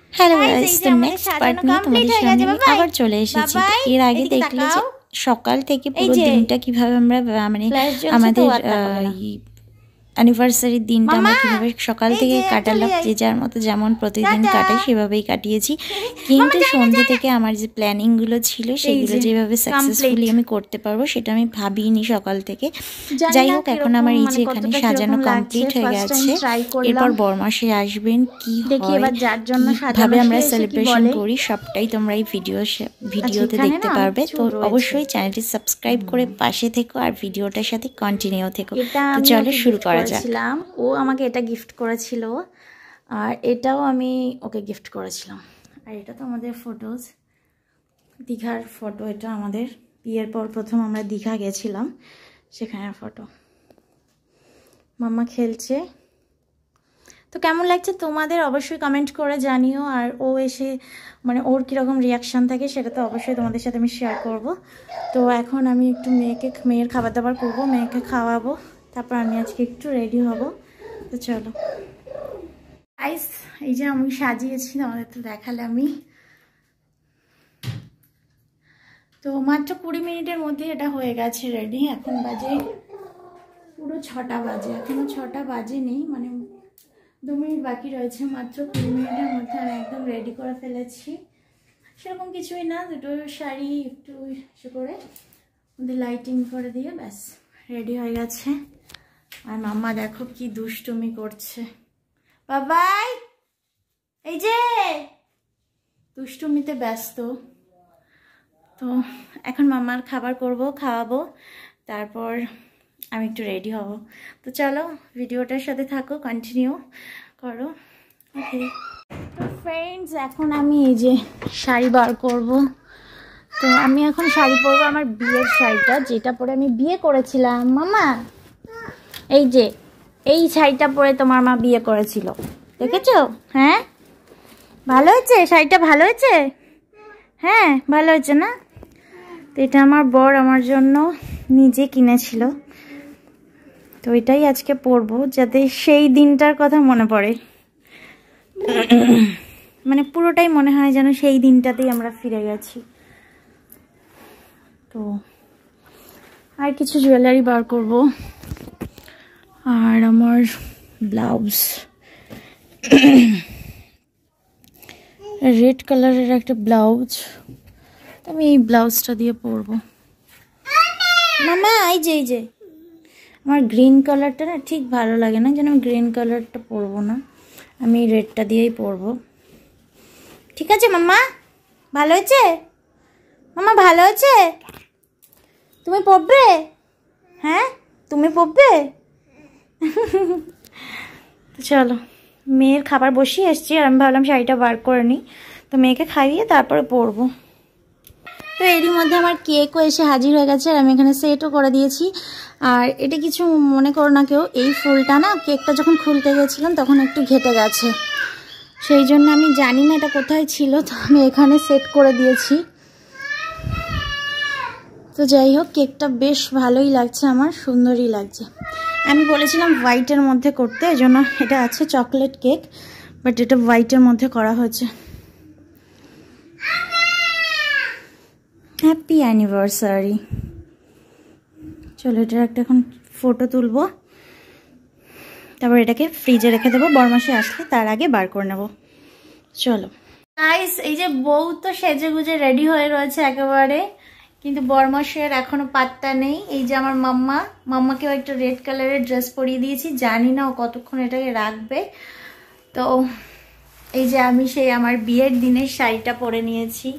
Hello guys, তো next part নিয়ে তোমাদের সামনে আবার চলে এসেছি। এর আগে দেখলে যে সকাল থেকে পুরো দিনটা কিভাবে আমরা মানে আমাদের অ্যানিভার্সারির দিনটা আমরা কীভাবে সকাল থেকে কাটালাম, যে যার মতো যেমন প্রতিদিন কাটাই সেভাবেই কাটিয়েছি। কিন্তু সন্ধ্যে থেকে আমার যে প্ল্যানিংগুলো ছিল সেগুলো যেভাবে সাকসেসফুলি আমি করতে পারবো সেটা আমি ভাবিনি সকাল থেকে। যাই হোক, এখন আমার এই যে এখানে সাজানো কমপ্লিট হয়ে গেছে। এরপর বরমাসে আসবেন, কি ভাবে আমরা সেলিব্রেশন করি সবটাই তোমরা এই ভিডিওতে দেখতে পারবে। তো অবশ্যই চ্যানেলটি সাবস্ক্রাইব করে পাশে থেকো আর ভিডিওটার সাথে কন্টিনিউ থেকো। তো চলো শুরু করা যাক। ও আমাকে এটা গিফট করেছিল আর এটাও আমি ওকে গিফট করেছিলাম। আর এটা তো আমাদের ফটোজ, দীঘার ফটো। এটা আমাদের বিয়ের পর প্রথম আমরা দীঘা গেছিলাম, সেখানের ফটো। মাম্মা খেলছে। তো কেমন লাগছে তোমাদের অবশ্যই কমেন্ট করে জানিও। আর ও এসে মানে ওর কীরকম রিয়াকশান থাকে সেটা তো অবশ্যই তোমাদের সাথে আমি শেয়ার করব। তো এখন আমি একটু মেয়ের খাবার দাবার করবো, মেয়েকে খাওয়াবো, তারপর আমি আজকে একটু রেডি হব। তো চলো গাইস, এই যে আমি সাজিয়েছি, আমাদের তো দেখালে আমি। তো মাত্র 20 মিনিটের মধ্যে এটা হয়ে গেছে রেডি। এখন বাজে পুরো 6টা বাজে, এখনও 6টা বাজেনি, মানে 2 মিনিট বাকি রয়েছে। মাত্র 20 মিনিটের মধ্যে আমি একদম রেডি করে ফেলেছি। সেরকম কিছুই না, দুটো শাড়ি একটু ইসে করে ওদের লাইটিং করে দিয়ে ব্যাস রেডি হয়ে গেছে। আর মাম্মা দেখো কি দুষ্টুমি করছে। বাবাই এই যে দুষ্টুমিতে ব্যস্ত। তো এখন মাম্মার খাবার করব, খাওয়াবো, তারপর আমি একটু রেডি হব। তো চলো ভিডিওটার সাথে থাকো, কন্টিনিউ করো। ওকে তো ফ্রেন্ডস, এখন আমি এই যে শাড়ি বার করব। তো আমি এখন শাড়ি পরবো, আমার বিয়ের শাড়িটা, যেটা পরে আমি বিয়ে করেছিলাম। মামা এই যে এই শাড়িটা পরে তোমার মা বিয়ে করেছিল, দেখেছো? হ্যাঁ ভালো হয়েছে শাড়িটা, ভালো হয়েছে? হ্যাঁ ভালো হয়েছে না? তো এটা আমার বর আমার জন্য নিজে কিনেছিল। তো এটাই আজকে পরবো, যাতে সেই দিনটার কথা মনে পড়ে। মানে পুরোটাই মনে হয় যেন সেই দিনটাতেই আমরা ফিরে গেছি। তো আর কিছু জুয়েলারি বার করব। আর আমার ব্লাউজ রেড কালারের একটা ব্লাউজ, আমি এই ব্লাউজটা দিয়ে পরবো। মামা এই যে আমার গ্রিন কালারটা না ঠিক ভালো লাগে না, যেন আমি গ্রিন কালারটা পরবো না, আমি রেডটা দিয়েই পরবো। ঠিক আছে মাম্মা? ভালো হয়েছে? মামা ভালো হয়েছে? তুমি পরবে? হ্যাঁ তুমি পরবে? চলো, মেয়ের খাবার বসিয়ে এসছি আর আমি ভাবলাম শাড়িটা বার করে নিই, তো মেয়েকে খাইয়ে তারপরে পরবো। তো এরই মধ্যে আমার কেকও এসে হাজির হয়ে গেছে আর আমি এখানে সেটও করে দিয়েছি। আর এটা কিছু মনে করো না কেউ, এই ফুলটা না কেকটা যখন খুলতে গেছিলাম তখন একটু ঘেটে গেছে, সেই জন্য আমি জানি না এটা কোথায় ছিল, তো আমি এখানে সেট করে দিয়েছি। তো যাই হোক, কেকটা বেশ ভালোই লাগছে, আমার সুন্দরই লাগছে। আমি বলেছিলাম হোয়াইটের মধ্যে করতে, এই জন্য এটা আছে চকলেট কেক, বাট এটা হোয়াইটের মধ্যে করা হয়েছে। Happy anniversary. চলো এটার একটা এখন ফটো তুলবো, তারপর এটাকে ফ্রিজে রেখে দেবো, বরমাসে আসলে তার আগে বার করে নেব। চলো গাইস, এই যে বউ তো সেজে গুজে রেডি হয়ে রয়েছে একেবারে, কিন্তু বরমাসের এখনো পাত্তা নেই। এই যে আমার মাম্মাকেও একটা রেড কালারের ড্রেস পরিয়ে দিয়েছি, জানি না ও কতক্ষণ এটাকে রাখবে। তো এই যে আমি সেই আমার বিয়ের দিনের শাড়িটা পরে নিয়েছি,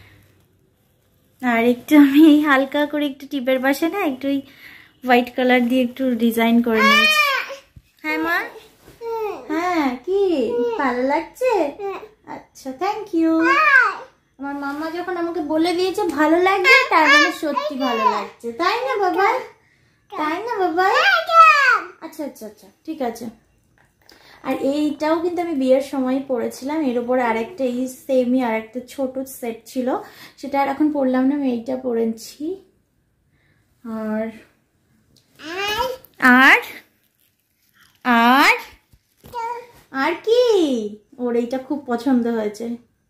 আর একটু আমি হালকা করে একটু টিপের পাশে না একটু হোয়াইট কালার দিয়ে একটু ডিজাইন করে নিয়েছি। হ্যাঁ মা? হ্যাঁ কি ভালো লাগছে? আচ্ছা থ্যাংক ইউ। আমার মাম্মা যখন আমাকে বলে দিয়েছে ভালো লাগছে, তার মানে সত্যি ভালো লাগছে, তাই না বাবা? তাই না বাবা? আচ্ছা আচ্ছা আচ্ছা ঠিক আছে। আর এইটাও কিন্তু আমি বিয়ের সময় পরেছিলাম, এর উপরে আরেকটা এই সেমই আরেকটা ছোট সেট ছিল, সেটা আর এখন পরলাম না, আমি এইটা পরেছি। আর আর আর আর কি ওর এইটা খুব পছন্দ হয়েছে।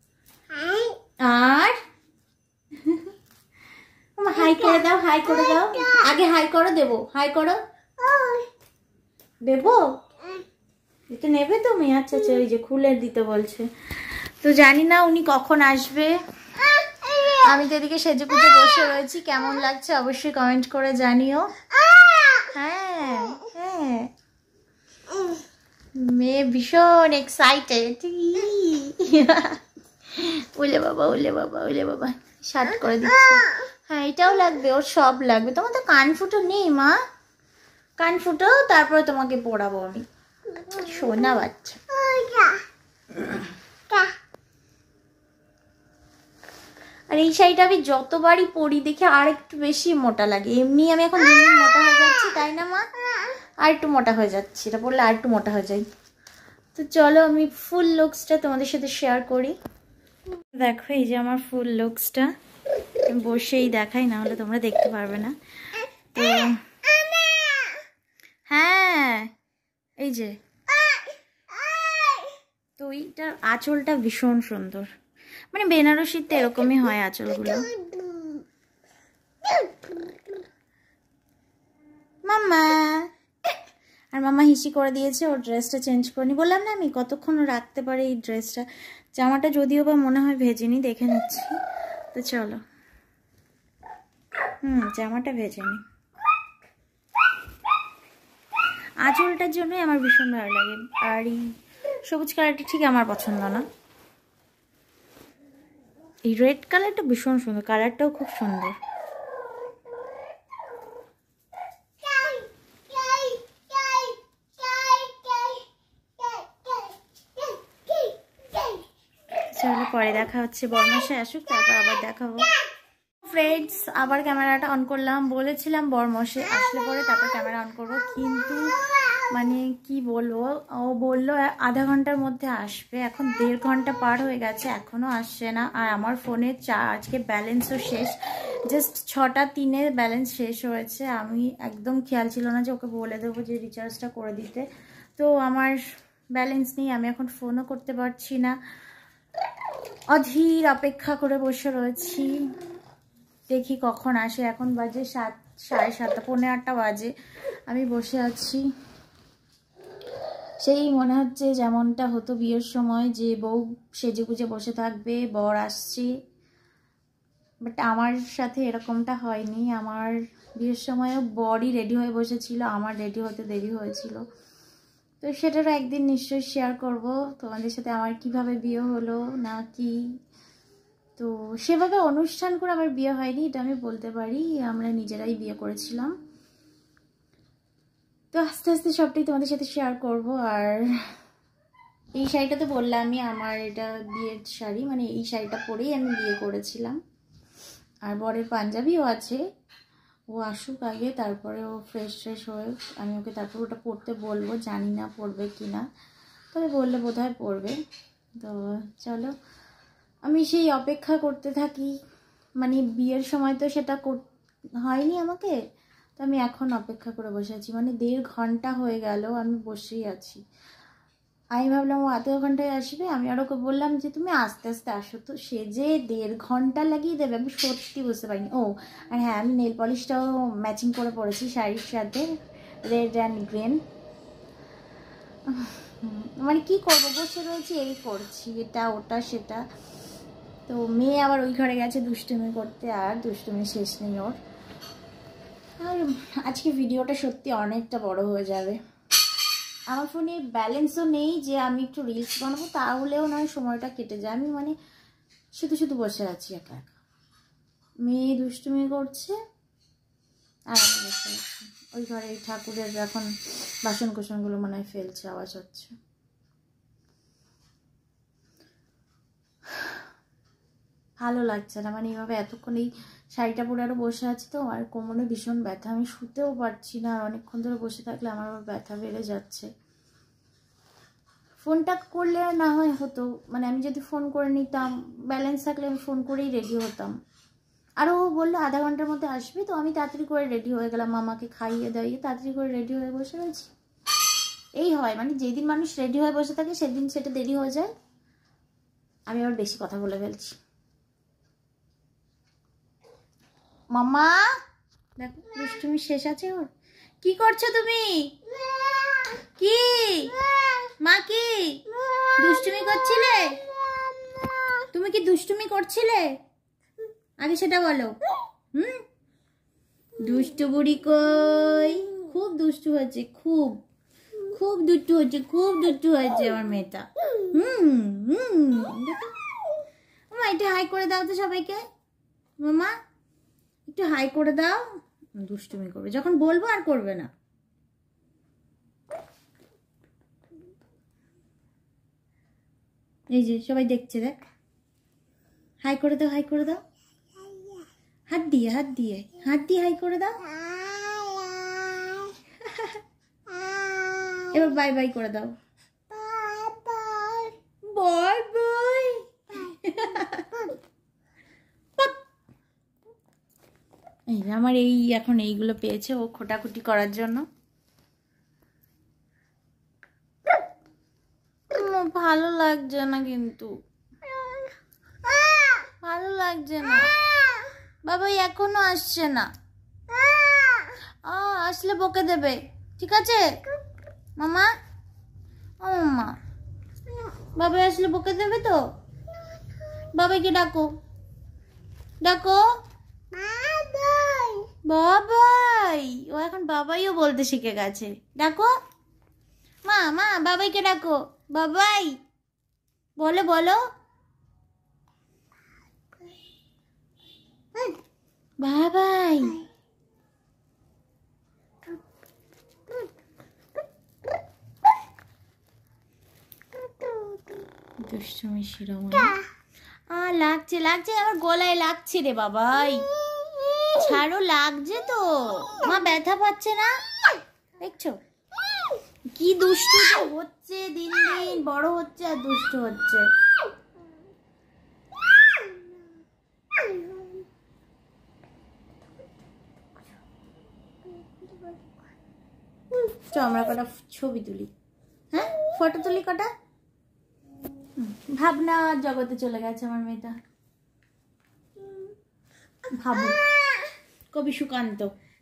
আর হাই করে দাও, হাই করে দাও, আগে হাই করো, দেবো, হাই করো, দেবো, এটা নেবে তুমি? আচ্ছা আচ্ছা, ওই যে খুলে দিতে বলছে। তো জানি না উনি কখন আসবে। আমি তো এদিকে সেজে পুজো বসে রয়েছি, কেমন লাগছে অবশ্যই কমেন্ট করে জানিও। হ্যাঁ হ্যাঁ, মেয়ে ভীষণ এক্সাইটেড। ওলে বাবা, ওলে বাবা, ওলে বাবা, শার্ট করে দিচ্ছে। হ্যাঁ এটাও লাগবে, ওর সব লাগবে। তোমার তো কান ফুটো নেই মা, কান ফুটো, তারপরে তোমাকে পড়াবো আমি। সোনা বাচ্চা। আর এই শাড়িটা আমি যতবারই পরি দেখে আর একটু বেশি মোটা লাগে। এমনি আমি এখন দিন দিন মোটা হয়ে যাচ্ছি, তাই না মা? আর একটু মোটা হয়ে যাচ্ছি, এটা পরলে আর একটু মোটা হয়ে যাই। তো চলো আমি ফুল লুকসটা তোমাদের সাথে শেয়ার করি। দেখো এই যে আমার ফুল লুকসটা, বসেই দেখাই, না হলে তোমরা দেখতে পারবে না। তো হ্যাঁ এই যে, তো এইটার আঁচলটা ভীষণ সুন্দর, মানে বেনারসিতে এরকমই হয় আঁচলগুলো। মাম্মা, আর মাম্মা হিসি করে দিয়েছে, ওর ড্রেসটা চেঞ্জ করিনি। বললাম না আমি কতক্ষণ রাখতে পারি এই ড্রেসটা। জামাটা যদিও বা মনে হয় ভেজেনি, দেখে নিচ্ছি। তো চলো, জামাটা ভেজেনি। আঁচলটার জন্যই আমার ভীষণ ভালো লাগে। আর এই সবুজ কালারটা ঠিক আমার পছন্দ না। এই রেড কালারটা ভীষণ সুন্দর, কালারটাও খুব সুন্দর। চলো পরে দেখা হচ্ছে, বরমশাই আসুক তারপর আবার দেখাবো। ফ্রেন্ডস, আবার ক্যামেরাটা অন করলাম। বলেছিলাম বরমশাই আসলে পরে তারপর ক্যামেরা অন করবো, কিন্তু মানে কি বলবো, ও বললো আধা ঘন্টার মধ্যে আসবে। এখন 1.5 ঘন্টা পার হয়ে গেছে, এখনও আসছে না। আর আমার ফোনে আজকে ব্যালেন্সও শেষ, জাস্ট 6:03 ব্যালেন্স শেষ হয়েছে। আমি একদম খেয়াল ছিল না যে ওকে বলে দেবো যে রিচার্জটা করে দিতে। তো আমার ব্যালেন্স নেই, আমি এখন ফোনও করতে পারছি না। অধীর অপেক্ষা করে বসে রয়েছি, দেখি কখন আসে। এখন বাজে 7, 7:30, 7:45 বাজে। আমি বসে আছি, সেই মনে হচ্ছে যেমনটা হতো বিয়ের সময়, যে বউ সেজে গুজে বসে থাকবে, বর আসছে। বাট আমার সাথে এরকমটা হয়নি। আমার বিয়ের সময়ও বরই রেডি হয়ে বসেছিল, আমার রেডি হতে দেরি হয়েছিল। তো সেটারও একদিন নিশ্চয়ই শেয়ার করব তোমাদের সাথে, আমার কিভাবে বিয়ে হলো না কি। তো সেভাবে অনুষ্ঠান করে আমার বিয়ে হয়নি, এটা আমি বলতে পারি, আমরা নিজেরাই বিয়ে করেছিলাম। তো আস্তে আস্তে সবটাই তোমাদের সাথে শেয়ার করব। আর এই শাড়িটা তো বললামই, আমার এটা বিয়ের শাড়ি, মানে এই শাড়িটা পরেই আমি বিয়ে করেছিলাম। আর বরের পাঞ্জাবিও আছে, ও আসুক আগে, তারপরে ও ফ্রেশ হয়ে আমি ওকে তারপর ওটা পরতে বলবো। জানি না পরবে কি না, তবে বললে বোধহয় পরবে। তো চলো আমি সেই অপেক্ষা করতে থাকি। মানে বিয়ের সময় তো সেটা হয়নি আমাকে, তো আমি এখন অপেক্ষা করে বসে আছি। মানে 1.5 ঘন্টা হয়ে গেল আমি বসেই আছি। আমি ভাবলাম ও আধা ঘন্টায় আসবে, আমি আর ওকে বললাম যে তুমি আস্তে আস্তে আসো। তো সে যে 1.5 ঘন্টা লাগিয়ে দেবে আমি সত্যি বুঝতে পারিনি। ও আর হ্যাঁ, আমি নেল পলিশটাও ম্যাচিং করে পরেছি শাড়ির সাথে, রেড অ্যান্ড গ্রিন। মানে কি করবো, বসে রয়েছি, এই করছি, এটা ওটা সেটা। তো মেয়ে আবার ওই ঘরে গেছে দুষ্টুমি করতে, আর দুষ্টুমি শেষ নেই ওর। আর আজকে ভিডিওটা সত্যি অনেকটা বড় হয়ে যাবে। আমার ফোনে ব্যালেন্সও নেই যে আমি একটু রিলস বানাবো, তাহলেও নয়, সময়টা কেটে যায়। আমি মানে শুধু শুধু বসে আছি একা একা, মেয়ে দুষ্টুমি করছে আর আমি বসে আছি। ওই ঘরে ঠাকুরের এখন বাসন কোসনগুলো মনে হয় ফেলছে, আওয়াজ হচ্ছে। ভালো লাগছে না, মানে এইভাবে এতক্ষণ এই শাড়িটা পরে আরও বসে আছি, তো আর কোমরে ভীষণ ব্যথা, আমি শুতেও পারছি না। আর অনেকক্ষণ ধরে বসে থাকলে আমার ব্যথা বেড়ে যাচ্ছে। ফোনটা করলে না হয় হতো, মানে আমি যদি ফোন করে নিতাম, ব্যালেন্স থাকলে আমি ফোন করেই রেডি হতাম। আর ও বললো আধা ঘন্টার মধ্যে আসবে, তো আমি তাড়াতাড়ি করে রেডি হয়ে গেলাম, মামাকে খাইয়ে দাইয়ে তাড়াতাড়ি করে রেডি হয়ে বসে রয়েছি। এই হয়, মানে যেদিন মানুষ রেডি হয়ে বসে থাকে সেদিন সেটা দেরি হয়ে যায়। আমি আবার বেশি কথা বলে ফেলছি। মামা দেখো দুষ্টুমি শেষ আছে ওর। কি করছো তুমি? কি মা কি দুষ্টুমি করছিলে? তুমি কি দুষ্টুমি করছিলে? আগে সেটা বলো। দুষ্টু বুড়ি কই? খুব দুষ্টু হয়েছে, খুব খুব দুষ্টু হয়েছে, খুব দুষ্টু হয়েছে আমার মেয়েটা। মামা একটু হাই করে দাও তো সবাইকে। মামা একটু হাই করে দাও। দুষ্টুমি করবে যখন বলবো, আর করবে না। এই যে সবাই দেখছে, দেখ। হাই করে দাও, হাই করে দাও। হাত দিয়ে হাত দিয়ে হাত দিয়ে হাই করে দাও। এবার বাই বাই করে দাও। Bye bye. এই আমার এই এখন এইগুলো পেয়েছে ও খোটাখুটি করার জন্য। ভালো লাগছে না, কিন্তু ভালো লাগছে না। বাবা এখনো আসছে না, আসলে বকে দেবে, ঠিক আছে মামা? ও মামা, বাবা আসলে বকে দেবে তো। বাবাইকে ডাকো, ডাকো বাবাই। ও এখন বাবাইও বলতে শিখে গেছে। ডাকো মা, মা বাবাইকে ডাকো। বাবাই বলো, বলো বাবাই। দুষ্টুমি শিরোমণি। লাগছে লাগছে, আমার গলায় লাগছে রে বাবাই। ছাড়ো, লাগছে তো। মা ব্যথা পাচ্ছে না? দেখছো কি দুষ্টু হচ্ছে, দিন দিন বড় হচ্ছে আর দুষ্টু হচ্ছে। আমরা কটা ছবি তুলি, হ্যাঁ ফটো তুলি কটা। ভাবনা জগতে চলে গেছে আমার মেয়েটা। ভাবো কবি সুকান্ত।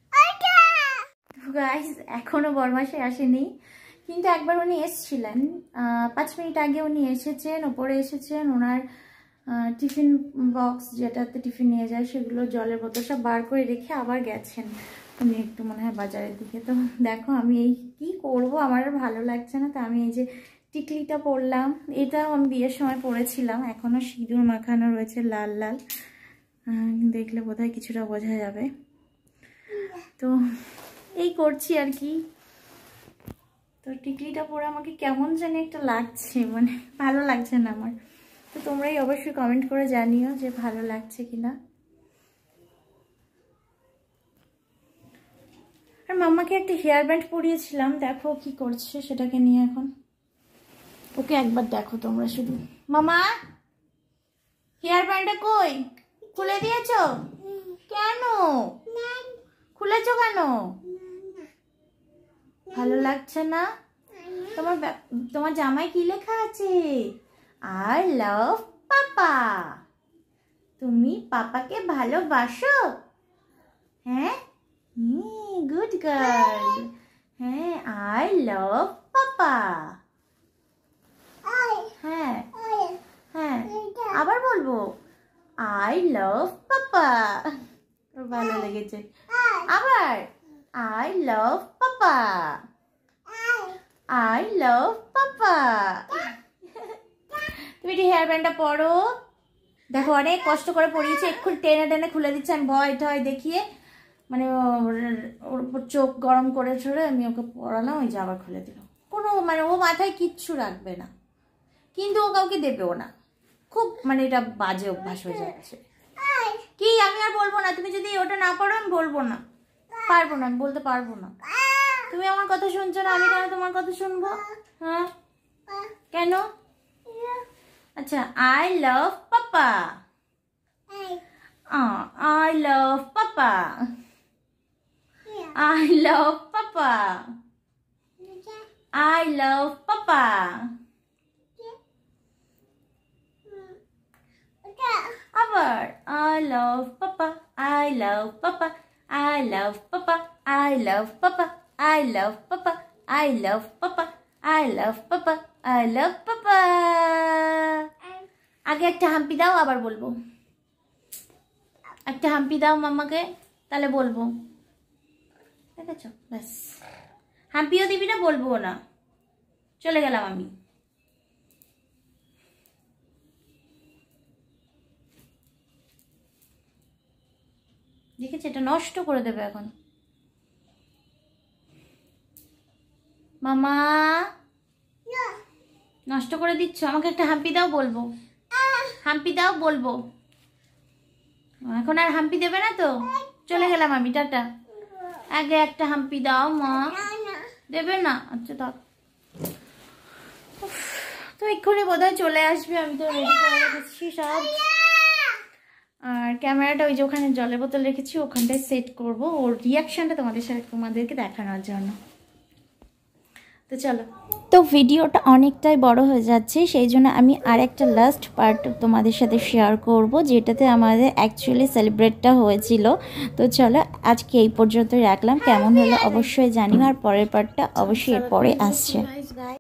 গাইস এখনো বরমাসে আসেনি, কিন্তু একবার উনি এসেছিলেন 5 মিনিট আগে। উনি এসেছেন, ওপরে এসেছেন। ওনার টিফিন বক্স যেটাতে টিফিন নিয়ে যায় সেগুলো, জলের বোতল সব বার করে রেখে আবার গেছেন উনি একটু মনে হয় বাজারের দিকে। তো দেখো আমি এই কি করব, আমার আর ভালো লাগছে না। তো আমি এই যে টিকলিটা পরলাম, এটাও আমি বিয়ের সময় পরেছিলাম। এখনো সিঁদুর মাখানো রয়েছে লাল লাল, দেখলে বোধহয় কিছুটা বোঝা যাবে। তো এই করছি আর কি। তো টিকলিটা পরে আমাকে কেমন জানি একটা লাগছে, মানে ভালো লাগছে না আমার। তো তোমরাই অবশ্যই কমেন্ট করে জানিও যে ভালো লাগছে কিনা। আর মাম্মাকে একটা হেয়ার ব্যান্ড পরিয়েছিলাম, দেখো কি করছে সেটাকে নিয়ে এখন। ওকে একবার দেখো তোমরা শুধু। মামা হেয়ার ব্যান্ডটা কই? খুলে দিয়েছো? কেন খুলেছো কেন? ভালো লাগছে না? তোমার জামায় কি লেখা আছে? I love papa. তুমি পাপাকে ভালোবাসো? হ্যাঁ, গুড গার্ল। হ্যাঁ, আই লাভ পাপা। হ্যাঁ হ্যাঁ, আবার বলবো আই লাভ পাপা। ভালো লেগেছে। আবার I love papa, I love papa. তুমি একটু হেয়ার ব্যান্ডটা পরো। দেখো অনেক কষ্ট করে পরিয়েছি, এক্ষুনি টেনে টেনে খুলে দিচ্ছে। আমি ভয় টয় দেখিয়ে, মানে ওর উপর চোখ গরম করে ছড়ে আমি ওকে পড়ালাম, ওই যে আবার খুলে দিল। কোনো মানে ও মাথায় কিচ্ছু রাখবে না, কিন্তু ও কাউকে দেবেও না। খুব মানে এটা বাজে অভ্যাস হয়ে যাচ্ছে। কি আমি আর বলবো না, তুমি যদি ওটা না পারো আমি বলবো না, পারবো না, আমি বলতে পারবো না। তুমি আমার কথা শুনছো না, আমি কেন তোমার কথা শুনবো? হ্যাঁ কেন? আচ্ছা, I love papa, I love papa, I love papa. I love Papa. আবার I love Papa. I love Papa. I love Papa. I love Papa. I love Papa. I love Papa. I love Papa. I love Papa. আগে একটা হাম্পি দাও, আবার বলবো। একটা হাম্পি দাও মাম্মাকে, তাহলে বলবো। দেখেছো, ব্যাস। হাম্পিও দিবি না, বলবো না। চলে গেলাম আমি। দেখেছি, এটা নষ্ট করে দেবে এখন। মামা নষ্ট করে দিচ্ছ, আমাকে একটা হাম্পি দাও, বলবো। হাম্পি দাও, বলবো। এখন আর হাম্পি দেবে না তো? চলে গেলাম আমি, টাটা। আগে একটা হাম্পি দাও মা। দেবে না? আচ্ছা থাক। তো এক্ষুনি বোধহয় চলে আসবে, আমি তো রেডি করে রেখেছি সব। আর ক্যামেরাটা ওই যে ওখানে জলের বোতল রেখেছি, ওখানটায় সেট করব ওর রিয়াকশানটা তোমাদেরকে দেখানোর জন্য। তো চলো। তো ভিডিওটা অনেকটাই বড় হয়ে যাচ্ছে, সেই জন্য আমি আরেকটা লাস্ট পার্ট তোমাদের সাথে শেয়ার করব, যেটাতে আমাদের অ্যাকচুয়ালি সেলিব্রেটটা হয়েছিল। তো চলো, আজকে এই পর্যন্ত রাখলাম। কেমন হলো অবশ্যই জানিও, আর পরের পার্টটা অবশ্যই এরপরে আসছে।